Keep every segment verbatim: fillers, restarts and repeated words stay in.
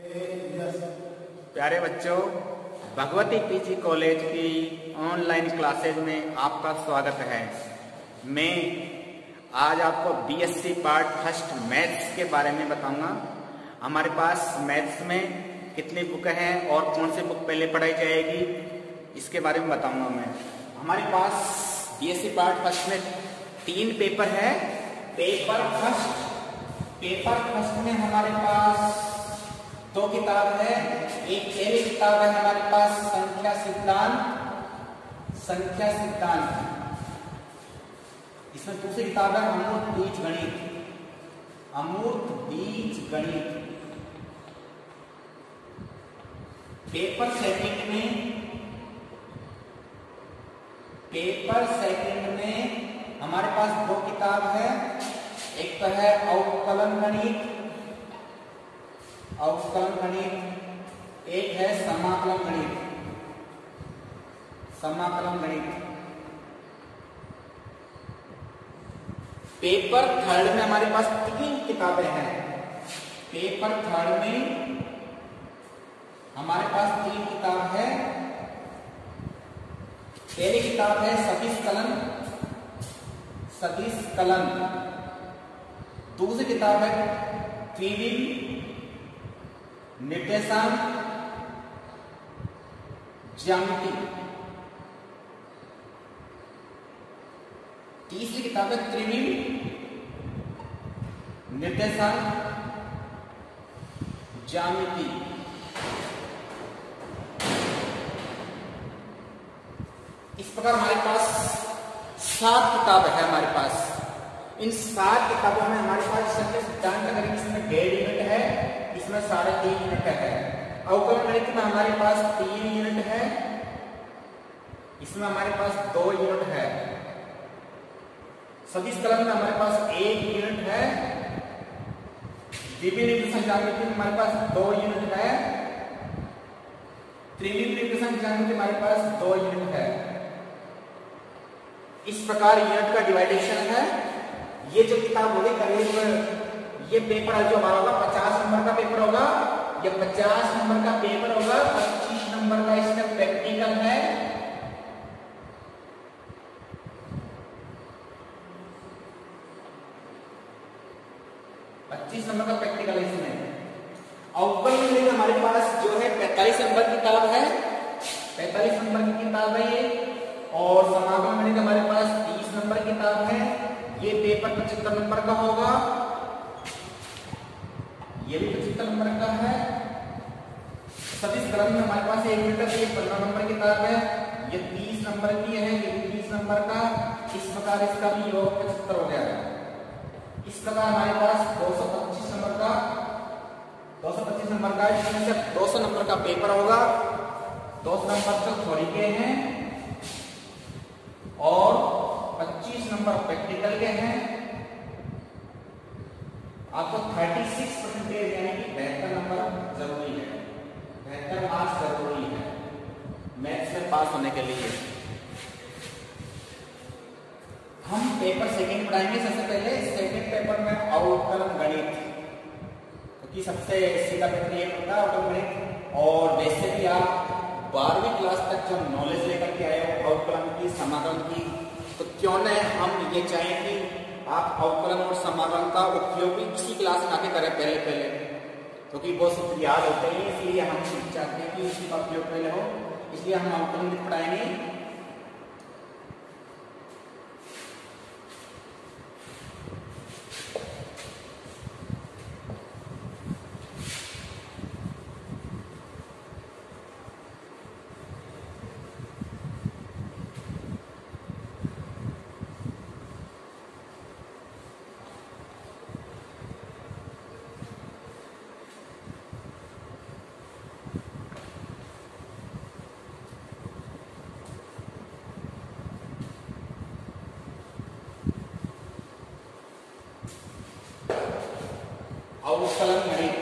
प्यारे बच्चों, Bhagwati PG college की ऑनलाइन क्लासेज में आपका स्वागत है। मैं आज आपको बीएससी पार्ट फर्स्ट मैथ्स के बारे में बताऊंगा। हमारे पास मैथ्स में कितनी बुक हैं और कौन सी बुक पहले पढ़ाई जाएगी, इसके बारे में बताऊंगा मैं। हमारे पास बीएससी पार्ट फर्स्ट में तीन पेपर है। पेपर फर्स्ट पेपर फर्स्ट में हमारे पास दो किताब है। एक पहली किताब है हमारे पास संख्या सिद्धांत संख्या सिद्धांत इसमें दूसरी किताब है अमूर्त बीज गणित अमूर्त बीज गणित। पेपर सेकंड में पेपर सेकंड में हमारे पास दो किताब है। एक तो है अवकलन गणित अवकलन गणित एक है समाकलन गणित समाकलन गणित। पेपर थर्ड में हमारे पास तीन किताबें हैं। पेपर थर्ड में हमारे पास तीन किताब है। पहली किताब है सदिश कलन सदिश कलन दूसरी किताब है त्रिविम निर्देशांक ज्यामिति। तीसरी किताब है त्रिविम निर्देशांक ज्यामिति। इस प्रकार हमारे पास सात किताब है। हमारे पास इन सात किताबों में हमारे पास संख्या सिद्धांत अगर इसमें डेढ़ यूनिट है, इसमें साढ़े तीन यूनिट है। अवकलन गणित में हमारे पास तीन यूनिट है, इसमें हमारे पास दो यूनिट है। सदिश कलन में हमारे पास एक यूनिट है। द्विविम निर्देशांक ज्यामिति में हमारे पास दो यूनिट है। त्रिविम निर्देशांक ज्यामिति में हमारे पास दो यूनिट है। इस प्रकार यूनिट का डिवाइडेशन है। ये जो किताब होगी करीब ये पेपर जो हमारा होगा पचास नंबर का पेपर होगा। ये पचास नंबर का पेपर होगा। पच्चीस नंबर का इसमें प्रैक्टिकल है। पच्चीस नंबर का प्रैक्टिकल है इसमें। अवकलन गणित हमारे पास जो है पैंतालीस नंबर की किताब है। पैंतालीस नंबर की किताब है ये। और समाकलन गणित हमारे पास तीस नंबर की किताब है। ये पेपर पचहत्तर नंबर का होगा। ये भी पचहत्तर नंबर का है। सदिश कलन में हमारे पास एक यूनिट है। ये पंद्रह नंबर की किताब है। ये तीस नंबर की है। ये भी तीस नंबर का। इस प्रकार इसका भी योग पचहत्तर हो गया। इस प्रकार हमारे पास दो सौ पच्चीस नंबर का दो सौ पच्चीस नंबर का इसमें से दो सौ नंबर का पेपर होगा। दो सौ नंबर तो थ्योरी के हैं और पच्चीस नंबर प्रैक्टिकल के हैं। आपको छत्तीस परसेंटेज यानी कि बहत्तर नंबर जरूरी है। बहत्तर मार्क्स जरूरी है मैथ्स में पास होने के लिए। हम पेपर सेकंड पढ़ाएंगे। सबसे पहले सेकंड पेपर में अवकलन गणित, क्योंकि सबसे सीधा पेपर ये होता है अवकलन गणित। और वैसे भी आप बारहवीं क्लास तक जो नॉलेज लेकर के आए हो अवकलन की समाकलन की, तो क्यों न हम ये चाहें कि आप अवकलन और समाकलन का उपयोग भी इसी क्लास में आके करें पहले पहले, क्योंकि वो सूत्र याद होते हैं। इसलिए हम चाहते हैं कि इसी का उपयोग पहले हो। इसलिए हम अवकलन गणित पढ़ाएंगे। अवकलन गणित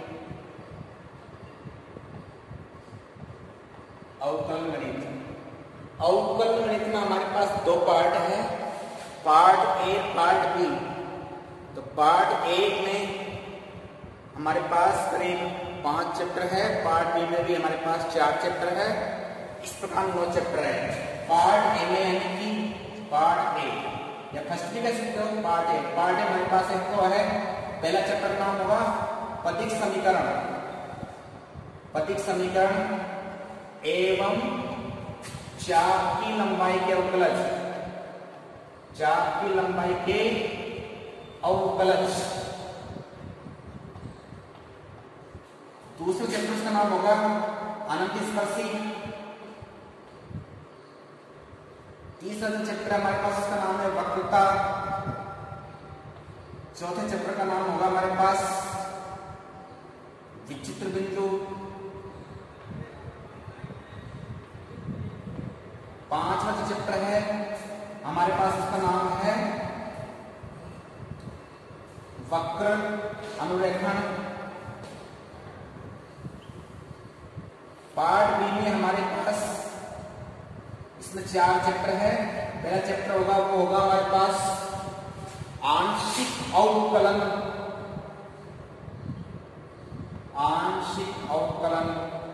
अवकलन गणित अवकलन गणित में हमारे पास दो पार्ट है, पार्ट ए पार्ट बी। तो पार्ट ए में हमारे पास करीब पांच चैप्टर है, पार्ट बी में भी हमारे पास चार चैप्टर है, इस प्रकार नौ चैप्टर है। पार्ट ए में यानी कि पार्ट ए या फर्स्ट भी कह सकते हो, पार्ट ए। पार्ट ए हमारे पास एक तो है, पहला चैप्टर का नाम होगा पथिक समीकरण, पथिक समीकरण एवं चाप की लंबाई के अवकलज, चाप की लंबाई के अवकलज। दूसरे चैप्टर का नाम होगा अनंत स्पर्शी। तीसरा जो चैप्टर हमारे पास उसका नाम है वक्रता। चौथे चैप्टर का नाम होगा हमारे पास विचित्र बिंदु। पांचवा जो चैप्टर है हमारे पास उसका नाम है वक्र अनुरेखण। पार्ट बी में हमारे पास इसमें चार चैप्टर है। पहला चैप्टर होगा वो होगा हमारे पास आंशिक अवकलन, आंशिक अवकलन।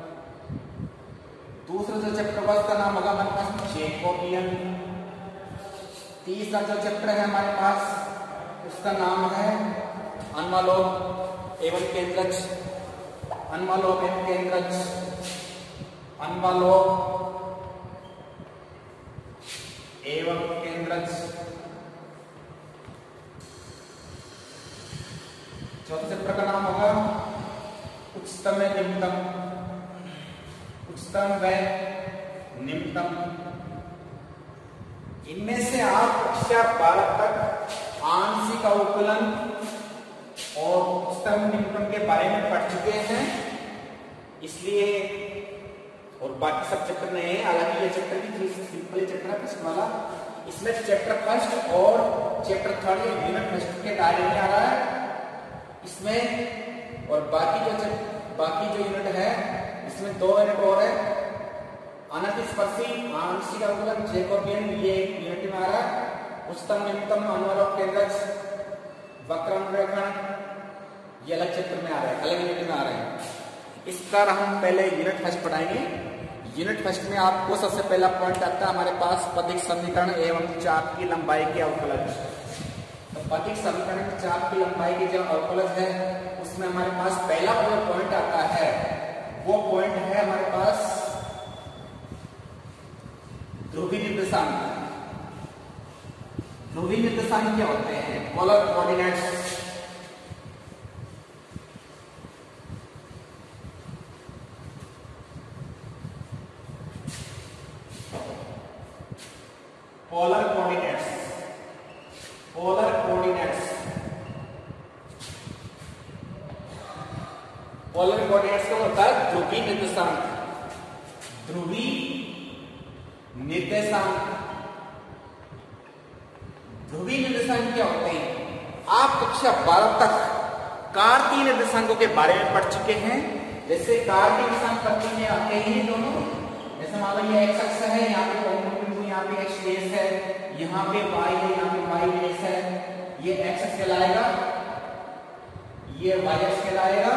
दूसरा जो चैप्टर होगा उसका नाम होगा हमारे पास जैकोबियन। तीसरा जो चैप्टर है हमारे पास उसका नाम है अन्वालोक एवं केंद्रज, अन्वालोक एवं केंद्रज, अन्वालोक एवं केंद्रज। चौथे चैप्टर का नाम होगा उच्चतम व निम्नतम, उच्चतम व निम्नतम। इनमें से आप कक्षा बारह तक आंशिक अवकलन और उच्चतम निम्नतम के बारे में पढ़ चुके हैं, इसलिए और बाकी सब चैप्टर नए हैं। हालांकि ये चैप्टर भी सिंपल चैप्टर है फर्स्ट वाला, इसमें चैप्टर फर्स्ट और चैप्टर थर्ड यूनिट फर्स्ट के दायरे में आ रहा है इसमें। और बाकी जो बाकी जो यूनिट है इसमें दो यूनिट और है, अनंत स्पर्शी, आंशिक अवकलन, जैकोबियन, ये यूनिट में आ रहा है। उच्चतम निम्नतम, अन्वालोक केंद्रज, वक्र अनुरेखण, ये अलग चैप्टर में आ रहा है, अलग यूनिट में आ रहे हैं। इस प्रकार हम पहले यूनिट फर्स्ट पढ़ाएंगे। यूनिट फर्स्ट में आपको सबसे पहला पॉइंट आता है हमारे पास पथिक समीकरण एवं चाप की लंबाई के अवकलज। तो पथिक समीकरण चाप की लंबाई के जो अवकलज है उसमें हमारे पास पहला जो पॉइंट आता है वो पॉइंट है हमारे पास ध्रुवीय निर्देशांक। ध्रुवीय निर्देशांक क्या होते हैं? Polar coordinates. Polar coordinates, polar coordinates, polar coordinates का होता है ध्रुवीय निर्देशांक, ध्रुवीय निर्देशांक। ध्रुवीय निर्देशांक क्या होते हैं? आप कक्षा बारह तक कार्तीय निर्देशांकों के बारे में पढ़ चुके हैं। जैसे कार्तीय निर्देशांक पद्धति में आते हैं दोनों, जैसे मान लो ये एक्स अक्ष है, यहाँ पे यहाँ पे एक्स बेस है, यहाँ पे वाई है, यहाँ पे वाई बेस है, ये एक्स अक्ष कहलाएगा, ये वाई अक्ष कहलाएगा।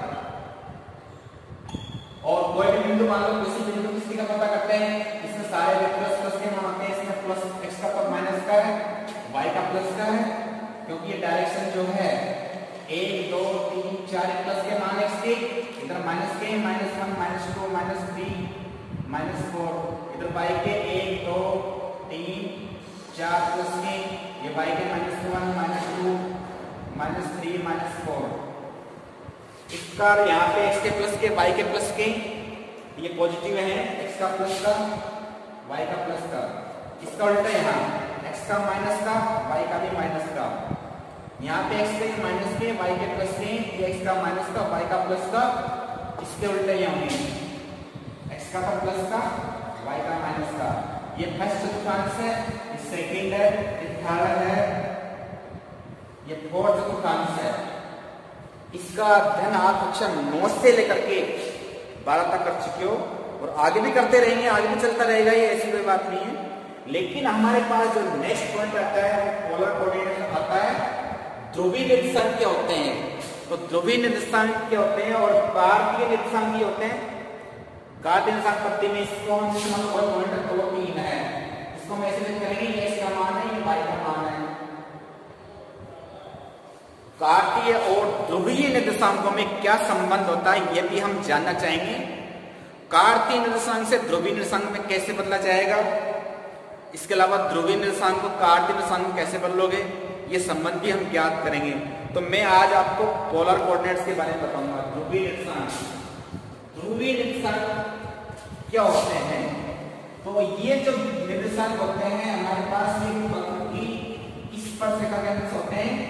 और कोई भी बिंदु मान लो किसी बिंदु किसी का पता करते हैं, इसमें सारे वेक्टर्स प्लस के मान आते हैं, इसमें प्लस एक्स का पर माइनस का है, वाई का प्लस का है, क्योंकि ये डायरेक्शन जो है एक दो तीन चार प्लस के मान एक्स के, इधर माइनस के, minus one minus two minus three minus four, इधर वाई के एक दो तीन चार प्लस के, ये वाई के minus one minus two minus three minus four. इसका यहाँ पे एक्स के प्लस के वाई के प्लस के, ये पॉजिटिव है, एक्स का प्लस का वाई का प्लस का। इसका उल्टा यहाँ एक्स का माइनस का वाई का भी माइनस का, यहाँ पे एक्स के माइनस के वाई के प्लस के, ये एक्स का माइनस का वाई का प्लस का। इसके उल्टे यहाँ होंगे एक्स का प्लस का वाई का माइनस का। ये फर्स्ट चतुर्थांश है, ये सेकंड है, ये थर्ड है, ये फोर्थ चतुर्थांश है। इसका अध्ययन आप कक्षा नौ से लेकर के बारह तक कर चुके हो और आगे भी करते रहेंगे, आगे भी चलता रहेगा, ये ऐसी कोई बात नहीं है। लेकिन हमारे पास जो नेक्स्ट पॉइंट आता है वो पोलर कोऑर्डिनेट आता है। ध्रुवीय निर्देशांक क्या होते हैं? तो ध्रुवीय निर्देशांक क्या होते हैं और कार्तीय निर्देशांक क्या होते हैं? कार्तीय निर्देशांक पद्धति में इसको हम पॉइंट दो तीन है, इसको हम ऐसे लिख करेंगे, ये इसका मान है, ये y का मान है। कार्तीय और ध्रुवीय निर्देशांकों में क्या संबंध होता है ये भी हम जानना चाहेंगे। कार्तीय निर्देशांक से ध्रुवीय निर्देशांक में कैसे बदला जाएगा, इसके अलावा ध्रुवीय निर्देशांक को कार्तीय निर्देशांक में कैसे बदलोगे, ये संबंध भी हम ज्ञात करेंगे। तो मैं आज आपको पोलर कोऑर्डिनेट्स के बारे में बताऊंगा। ध्रुवीय निर्देशांक, ध्रुवीय निर्देशांक क्या होते हैं? तो ये जो निर्देशांक होते हैं हमारे पास एक वक्र की इस पर रेखा के अंदर होते हैं।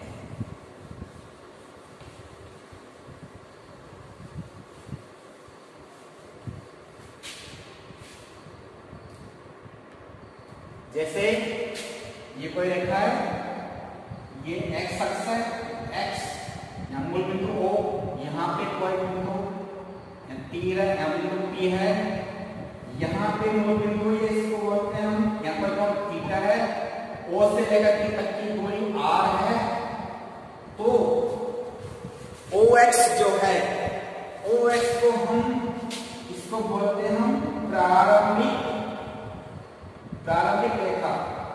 जैसे ये कोई रेखा है, ये x अक्ष है, x यहाँ मूल बिंदु O, यहाँ पे कोई बिंदु तीर है, यहाँ बिंदु P है, यहाँ पे मूल बिंदु ये इसको बोलते हैं हम, यहाँ पर कोण थीटा है, O से लेकर P तक की दूरी R है। तो O X जो है, O X को हम इसको बोलते हैं हम प्रारंभिक प्रारंभिक रेखा,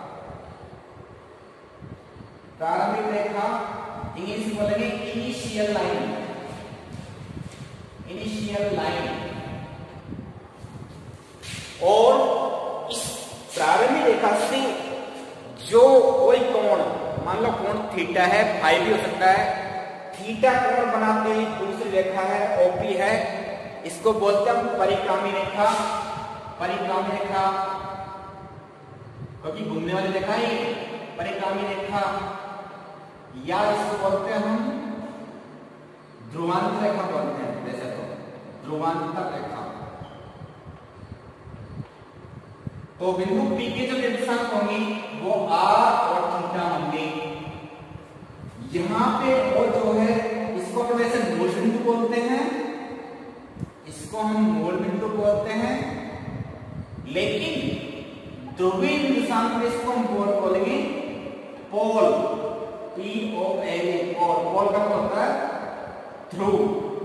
प्रारंभिक रेखा इंग्लिश में बोलेंगे इनिशियल लाइन, इनिशियल लाइन। और इस प्रारंभिक रेखा से जो कोई कोण, मान लो कोण थीटा है, फाई भी हो सकता है, थीटा कोण बनाते ही दूसरी रेखा है ओपी है, इसको बोलते हैं हम परिक्रामी रेखा, परिक्रामी रेखा, क्योंकि घूमने वाली रेखा ही परिक्रामी रेखा, या इसको बोलते हैं हम ध्रुवांतर रेखा बोलते हैं। वैसे तो ध्रुवांतर रेखा। तो बिंदु P के जो निर्देशांक होंगे वो R और थीटा होंगे। यहां पे वो जो है इसको हम वैसे मूल बिंदु बोलते हैं, इसको हम मूल बिंदु बोलते हैं, लेकिन ध्रुवीय निर्देशांक में इसको हम बोल बोलेंगे पोल, P O L और पोल का मतलब होता है ध्रुव।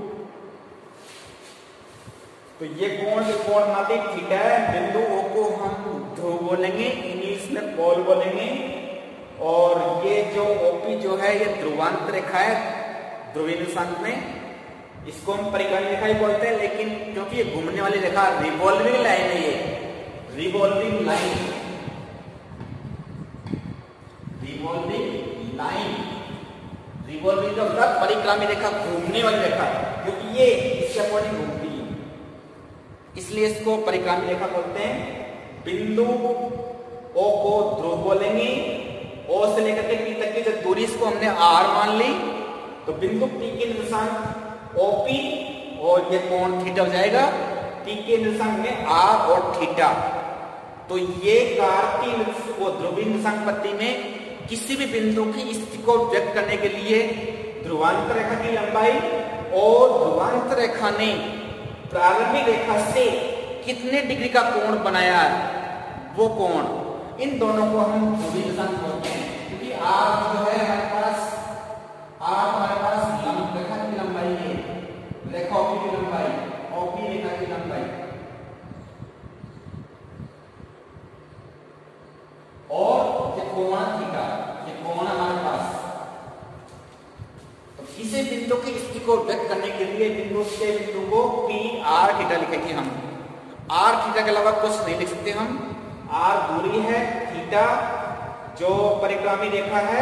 तो ये कोण जो कोण नाते थीटा है, बिंदु O को हम ध्रुव बोलेंगे, इंग्लिश में पोल बोलेंगे, और ये जो ओपी जो है ये ध्रुवांतर रेखा है ध्रुवीय निर्देशांक में, इसको हम परिक्रामी रेखा ही बोलते हैं, लेकिन क्योंकि ये घूमने वाली रेखा रिवॉल्विंग लाइन है, ये revolving line, revolving line, revolving का मतलब परिक्रामी रेखा, घूमने वाली रेखा, क्योंकि ये इसके अकॉर्डिंग घूमती है, इसलिए इसको परिक्रामी रेखा बोलते हैं। बिंदु O को ध्रुव बोलेंगे, O से लेकर के P तक की जो दूरी इसको हमने R मान ली, तो बिंदु P के निर्देशांक O P और ये कोण थीटा हो जाएगा, P के निर्देशांक में R और थीटा। तो ये कार्तीय वो ध्रुवीय निर्देशांक पद्धति में किसी भी बिंदु की स्थिति को व्यक्त करने के लिए ध्रुवांतर रेखा की लंबाई और ध्रुवांतर रेखा ने प्रारंभिक रेखा से कितने डिग्री का कोण बनाया है, वो कोण, इन दोनों को हम ध्रुवीय निर्देशांक बोलते हैं। क्योंकि R जो है हमारे पास, R हमारे पास लंब रेखा की लंबाई है, रेखा ओपी की लंबाई, ओपी रेखा की लंबाई, और ये कोण थीटा, ये कोण हमारे पास। तो किसी बिंदु की स्थिति को व्यक्त करने के लिए बिंदु से बिंदु को P R थीटा लिखेंगे हम। R थीटा के अलावा कुछ नहीं लिख सकते हम। R दूरी है, थीटा जो परिक्रामी रेखा है,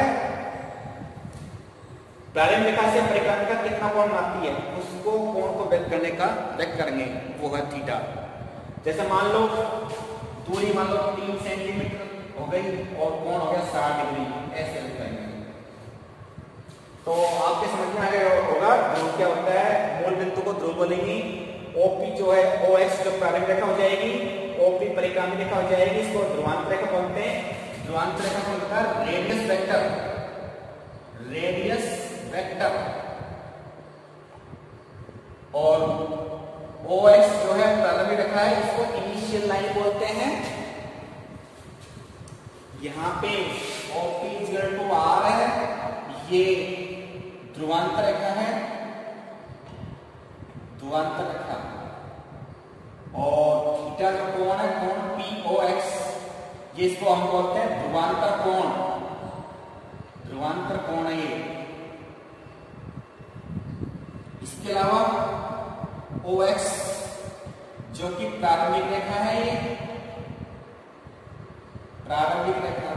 प्रारंभिक रेखा से परिक्रामी का कितना कोण बनाती है, उसको कोण को व्यक्त करने का व्यक्त करेंगे, वो है थीटा। जैसे मान लो दूरी मान लो तीन सेंटीमीटर हो गई और कोण हो गया साठ डिग्री, ऐसे लिखेंगे। तो आपके समझ में आ गया होगा ध्रुव क्या होता है। मूल बिंदु को ध्रुव बोलेंगे, ओपी जो है ओ एक्स जो प्रारंभिक रेखा हो जाएगी, ओपी परिक्रामी रेखा हो जाएगी, इसको ध्रुवांतर रेखा बोलते हैं। ध्रुवांतर रेखा का मतलब रेडियस वेक्टर, रेडियस वेक्टर। और ओ एक्स जो है प्रारंभिक रेखा है, इसको इनिशियल लाइन बोलते हैं। यहाँ पे ओपी इक्वल टू आर है, ये ध्रुवांतर रेखा है, ध्रुवांतर रेखा, और थीटा जो कोण है, कोण पी ओ एक्स, ये इसको हम बोलते हैं ध्रुवांतर कोण, ध्रुवांतर कोण है ये। इसके अलावा ओ एक्स जो कि प्रारंभिक रेखा है, ये प्रारंभिक रेखा।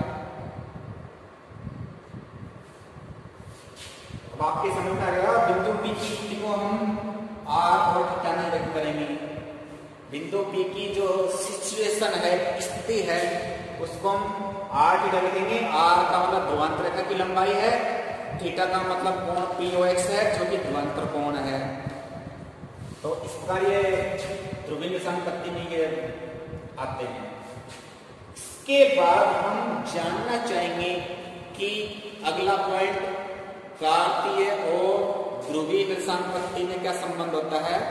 अब आपके समझ में आ गया बिंदु पी की स्थिति को हम आर और थीटा में व्यक्त करेंगे। बिंदु पी की जो सिचुएशन है, स्थिति है, उसको हम आर थीटा लिखेंगे। आर का मतलब ध्रुवांतर रेखा की लंबाई है, थीटा का मतलब कोण पी ओ एक्स है जो कि ध्रुवांतर कोण है। तो इस प्रकार ये ध्रुवीय संपत्ति में ये आते हैं। इसके बाद हम जानना चाहेंगे कि अगला पॉइंट कार्तीय और ध्रुवीय निशानपत्ति में क्या संबंध होता है।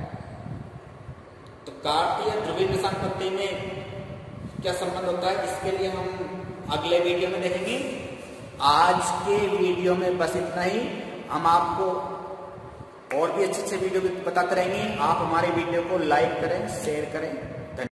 तो कार्तीय ध्रुवीय निशानपत्ति में क्या संबंध होता है, इसके लिए हम अगले वीडियो में देखेंगे। आज के वीडियो में बस इतना ही। हम आपको और भी अच्छे अच्छे वीडियो बताते रहेंगे। आप हमारे वीडियो को लाइक करें, शेयर करें।